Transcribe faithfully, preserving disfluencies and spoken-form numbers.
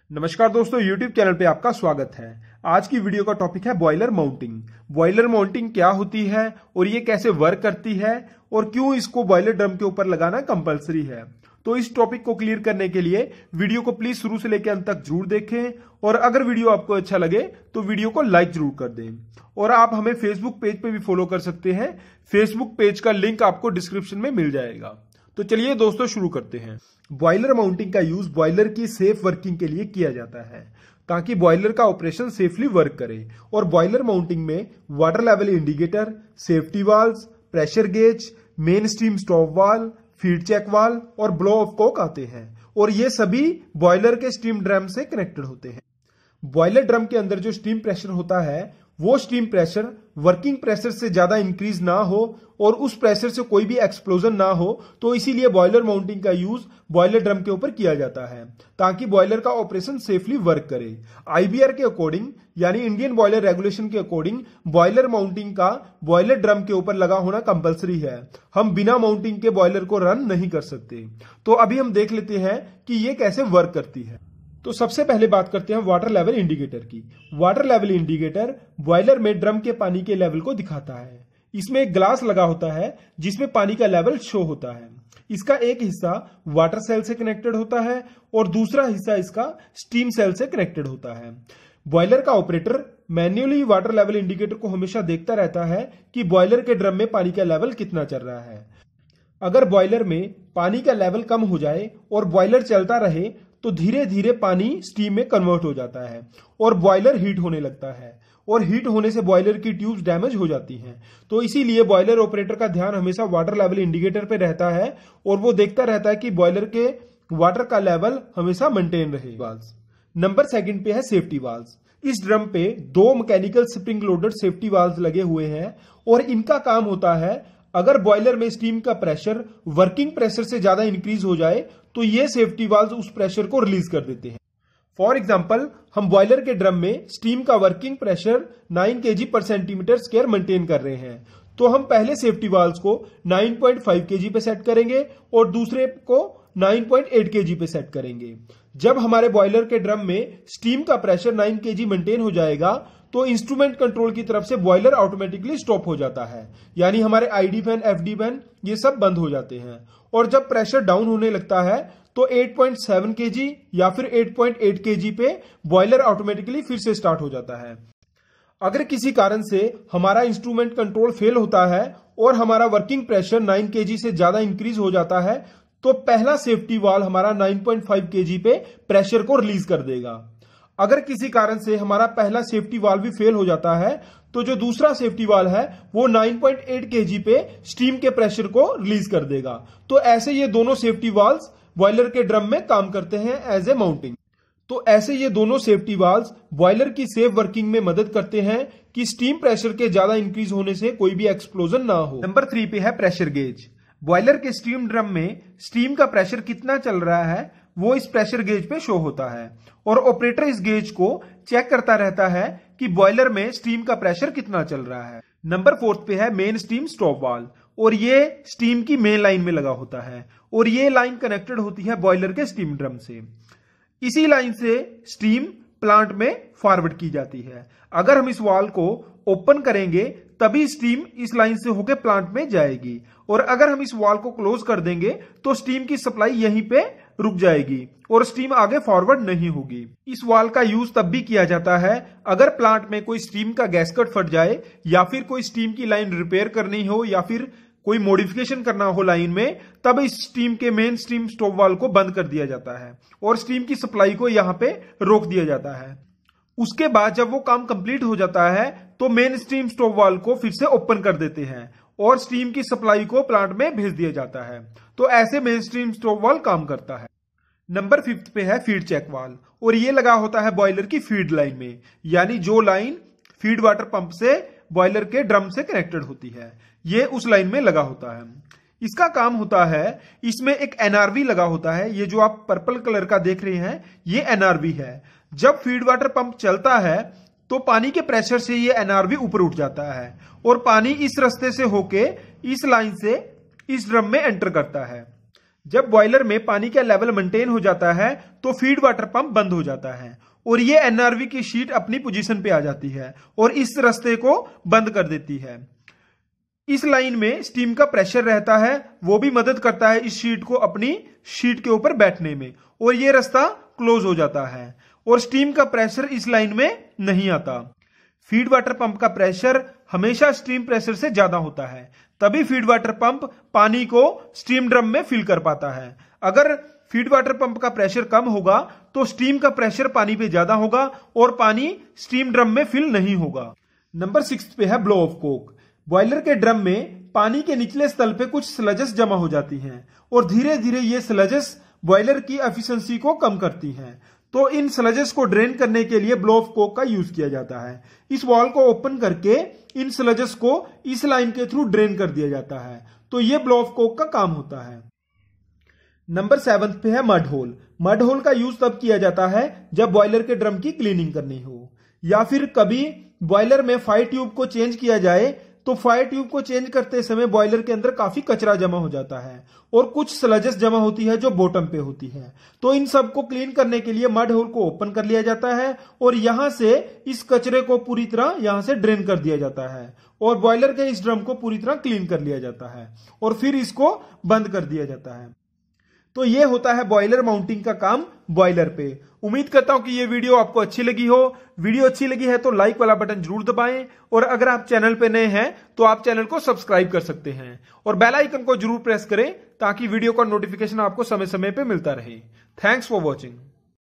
नमस्कार दोस्तों, YouTube channel पे आपका स्वागत है। आज की वीडियो का टॉपिक है बॉयलर माउंटिंग। बॉयलर माउंटिंग क्या होती है और ये कैसे वर्क करती है और क्यों इसको बॉयलर ड्रम के ऊपर लगाना कंपलसरी है। तो इस टॉपिक को क्लियर करने के लिए वीडियो को प्लीज शुरू से लेकर अंत तक जरूर देखें और अगर वीडियो आपको अच्छा लगे तो वीडियो को लाइक जरूर कर दें। और आप हमें फेसबुक पेज पे भी फॉलो कर सकते हैं। फेसबुक पेज का लिंक आपको डिस्क्रिप्शन में मिल जाएगा। तो चलिए दोस्तों शुरू करते हैं। बॉयलर माउंटिंग का यूज बॉयलर की सेफ वर्किंग के लिए किया जाता है ताकि बॉयलर का ऑपरेशन सेफली वर्क करे। और बॉयलर माउंटिंग में water level indicator, safety valves, pressure gauge, main steam stop valve, feed check valve और ब्लो ऑफ कॉक आते हैं और ये सभी बॉयलर के स्टीम ड्रम से कनेक्टेड होते हैं। बॉयलर ड्रम के अंदर जो स्टीम प्रेशर होता है वो स्टीम प्रेशर वर्किंग प्रेशर से ज्यादा इंक्रीज ना हो और उस प्रेशर से कोई भी एक्सप्लोजन ना हो, तो इसीलिए बॉयलर माउंटिंग का यूज बॉयलर ड्रम के ऊपर किया जाता है ताकि बॉयलर का ऑपरेशन सेफली वर्क करे। आईबीआर के अकॉर्डिंग यानी इंडियन बॉयलर रेगुलेशन के अकॉर्डिंग बॉयलर माउंटिंग का बॉयलर ड्रम के ऊपर लगा होना कंपलसरी है। हम बिना माउंटिंग के बॉयलर को रन नहीं कर सकते। तो अभी हम देख लेते हैं कि ये कैसे वर्क करती है। तो सबसे पहले बात करते हैं वाटर लेवल इंडिकेटर की। वाटर लेवल इंडिकेटर बॉयलर में ड्रम के पानी के लेवल को दिखाता है। इसमें एक ग्लास लगा होता है जिसमें पानी का लेवल शो होता है। इसका एक हिस्सा वाटर सेल से कनेक्टेड होता है और दूसरा हिस्सा इसका स्टीम सेल से कनेक्टेड होता है। बॉयलर का operator manually water level indicator को हमेशा देखता रहता है कि बॉयलर के ड्रम में पानी का लेवल कितना चल रहा है। अगर बॉयलर में पानी का लेवल कम हो जाए और बॉयलर चलता रहे तो धीरे धीरे पानी स्टीम में कन्वर्ट हो जाता है और बॉयलर हीट होने लगता है और हीट होने से बॉयलर की ट्यूब्स डैमेज हो जाती हैं। तो इसीलिए बॉयलर ऑपरेटर का ध्यान हमेशा वाटर लेवल इंडिकेटर पे रहता है और वो देखता रहता है कि बॉयलर के वाटर का लेवल हमेशा मेंटेन रहे। वाल्व्स नंबर सेकंड पे है सेफ्टी वाल्व्स। इस ड्रम पे दो mechanical spring loaded safety valves लगे हुए हैं और इनका काम होता है अगर बॉयलर में स्टीम का प्रेशर वर्किंग प्रेशर से ज्यादा इंक्रीज हो जाए तो ये सेफ्टी वाल्व उस प्रेशर को रिलीज कर देते हैं। फॉर एग्जांपल हम बॉयलर के ड्रम में स्टीम का working pressure nine KG per centimetre square maintain कर रहे हैं, तो हम पहले सेफ्टी वाल्व को नाइन पॉइंट फाइव केजी पे सेट करेंगे और दूसरे को नाइन पॉइंट एट केजी पे सेट करेंगे। जब हमारे बॉयलर के ड्रम में स्टीम का प्रेशर नाइन केजी मेंटेन हो जाएगा तो इंस्ट्रूमेंट कंट्रोल की तरफ से बॉयलर ऑटोमेटिकली स्टॉप हो जाता है, यानी हमारे आईडी फैन, एफडी फैन ये सब बंद हो जाते हैं। और जब प्रेशर डाउन होने लगता है तो एट पॉइंट सेवन केजी या फिर एट पॉइंट एट केजी पे बॉयलर ऑटोमेटिकली फिर से स्टार्ट हो जाता है। अगर किसी कारण से हमारा इंस्ट्रूमेंट कंट्रोल फेल होता है और हमारा वर्किंग प्रेशर नाइन केजी से ज्यादा इंक्रीज हो जाता है तो पहला सेफ्टी वाल्व हमारा नाइन पॉइंट फाइव केजी पे प्रेशर को रिलीज कर देगा। अगर किसी कारण से हमारा पहला सेफ्टी वाल्व भी फेल हो जाता है तो जो दूसरा सेफ्टी वाल्व है वो नाइन पॉइंट एट केजी पे स्टीम के प्रेशर को रिलीज कर देगा। तो ऐसे ये दोनों सेफ्टी वाल्व्स बॉयलर के ड्रम में काम करते हैं एज ए माउंटिंग। तो ऐसे ये दोनों सेफ्टी वाल्व्स बॉयलर की सेफ वर्किंग में मदद करते हैं कि स्टीम प्रेशर के ज्यादा इंक्रीज होने से कोई भी एक्सप्लोजन ना हो। नंबर थ्री पे है प्रेशर गेज। बॉयलर के स्टीम ड्रम में स्टीम का प्रेशर कितना चल रहा है वो इस प्रेशर गेज पे शो होता है और ऑपरेटर इस गेज को चेक करता रहता है कि बॉयलर में स्टीम का प्रेशर कितना चल रहा है। नंबर फोर्थ पे है मेन स्टीम स्टॉप वाल्व और ये स्टीम की मेन लाइन में लगा होता है और ये लाइन कनेक्टेड होती है बॉयलर के स्टीम ड्रम से। इसी लाइन से स्टीम प्लांट में फॉरवर्ड की जाती है। अगर हम इस वाल्व को ओपन करेंगे तभी स्टीम इस लाइन से होकर प्लांट में जाएगी और अगर हम इस वाल्व को क्लोज कर देंगे तो स्टीम की सप्लाई यहीं पे रुक जाएगी और स्टीम आगे फॉरवर्ड नहीं होगी। इस वाल्व का यूज तब भी किया जाता है अगर प्लांट में कोई स्टीम का गैसकट फट जाए या फिर कोई स्टीम की लाइन रिपेयर करनी हो या फिर कोई मॉडिफिकेशन करना हो लाइन में, तब इस स्टीम के मेन स्टीम स्टॉप वाल्व को बंद कर दिया जाता है और स्टीम की सप्लाई को यहां पे रोक दिया जाता है। उसके बाद जब वो काम कंप्लीट हो जाता है तो मेन स्टीम स्टॉप वाल्व को फिर से ओपन कर देते हैं और स्टीम की सप्लाई को प्लांट में भेज दिया जाता है। तो ऐसे मेन स्टीम स्टॉप वाल्व काम करता है। नंबर फिफ्थ पे है फीड चेक वाल्व और ये लगा होता है बॉयलर की फीड लाइन में, यानी जो लाइन फीड वाटर पंप से बॉयलर के ड्रम से कनेक्टेड होती है, ये उस लाइन में लगा होता है। इसका काम होता है, इसमें एक एनआरवी लगा होता है। ये जो आप पर्पल कलर का देख रहे हैं ये एनआरवी है। जब फीड वाटर पंप चलता है तो पानी के प्रेशर से ये एनआरवी ऊपर उठ जाता है और पानी इस रास्ते से होके इस लाइन से इस ड्रम में एंटर करता है। जब बॉयलर में पानी का लेवल मेंटेन हो जाता है तो फीड वाटर पंप बंद हो जाता है और ये एनआरवी की शीट अपनी पोजीशन पे आ जाती है और इस रास्ते को बंद कर देती है। इस लाइन में स्टीम का प्रेशर रहता है, वो भी मदद करता है इस शीट को अपनी शीट के ऊपर बैठने में और ये रास्ता क्लोज हो जाता है और स्टीम का प्रेशर इस लाइन में नहीं आता। फीड वाटर पंप का प्रेशर हमेशा स्टीम प्रेशर से ज्यादा होता है, तभी फीड वाटर पंप पानी को स्टीम ड्रम में फिल कर पाता है। अगर फीड वाटर पंप का प्रेशर कम होगा तो स्टीम का प्रेशर पानी पे ज्यादा होगा और पानी स्टीम ड्रम में फिल नहीं होगा। नंबर सिक्स पे है ब्लो ऑफ कोक। बॉयलर के ड्रम में पानी के निचले स्थल पे कुछ स्लजस जमा हो जाती हैं और धीरे धीरे ये स्लजस बॉयलर की एफिशिएंसी को कम करती हैं। तो इन स्लजस को ड्रेन करने के लिए ब्लो ऑफ कोक का यूज किया जाता है। इस वॉल को ओपन करके इन स्लजस को इस लाइन के थ्रू ड्रेन कर दिया जाता है, तो ये ब्लो ऑफ कोक का काम होता है। नंबर सेवन पे है मड होल। मड होल का यूज तब किया जाता है जब बॉयलर के ड्रम की क्लीनिंग करनी हो या फिर कभी बॉयलर में फायर ट्यूब को चेंज किया जाए तो फायर ट्यूब को चेंज करते समय बॉयलर के अंदर काफी कचरा जमा हो जाता है और कुछ स्लजस जमा होती है जो बॉटम पे होती है। तो इन सब को क्लीन करने के लिए मड होल को ओपन कर लिया जाता है और यहां से इस कचरे को पूरी तरह यहां से ड्रेन कर दिया जाता है और बॉयलर के इस ड्रम को पूरी तरह क्लीन कर लिया जाता है और फिर इसको बंद कर दिया जाता है। तो ये होता है बॉयलर माउंटिंग का काम बॉयलर पे। उम्मीद करता हूं कि ये वीडियो आपको अच्छी लगी हो। वीडियो अच्छी लगी है तो लाइक वाला बटन जरूर दबाएं और अगर आप चैनल पे नए हैं तो आप चैनल को सब्सक्राइब कर सकते हैं और बेल आइकन को जरूर प्रेस करें ताकि वीडियो का नोटिफिकेशन आपको समय समय पे मिलता रहे। Thanks for watching.